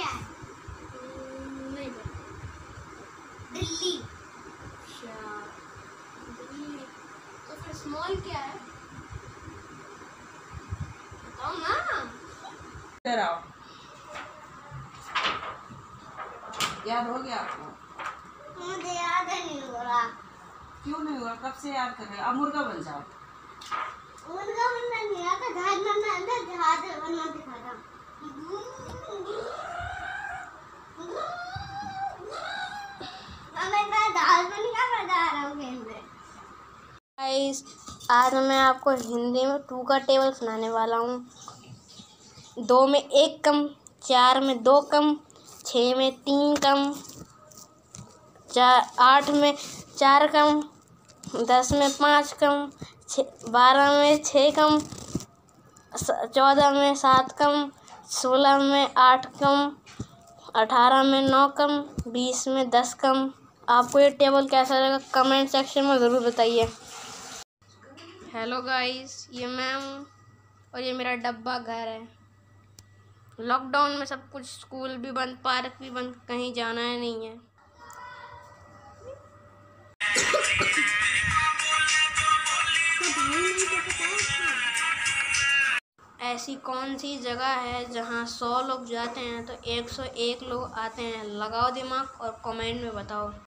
क्या है? नहीं पता। दिल्ली। अच्छा दिल्ली, तो फिर स्मॉल क्या है बताओ ना। इधर आओ। याद हो गया आपको? मुझे याद नहीं हो रहा। क्यों नहीं हुआ? कब से याद कर रहे हो? अब मुर्गा बन जाओ। मुर्गा बनना नहीं आता, जहाज बनना आता, जहाज बनना सिखाता। मैं जहाज बन का बता रहा हूँ खेलने। गाइस आज मैं आपको हिंदी में 2 का टेबल सुनाने वाला हूँ। 2 में 1 कम, 4 में 2 कम, 6 में 3 कम, 8 में 4 कम, 10 में 5 कम, 12 में 6 कम, 14 में 7 कम, 16 में 8 कम, 18 में 9 कम, 20 में 10 कम। आपको ये टेबल कैसा लगा कमेंट सेक्शन में ज़रूर बताइए। हेलो गाइस, ये मैं हूँ और ये मेरा डब्बा घर है। लॉकडाउन में सब कुछ, स्कूल भी बंद, पार्क भी बंद, कहीं जाना है नहीं है। ऐसी कौन सी जगह है जहाँ 100 लोग जाते हैं तो 101 लोग आते हैं? लगाओ दिमाग और कमेंट में बताओ।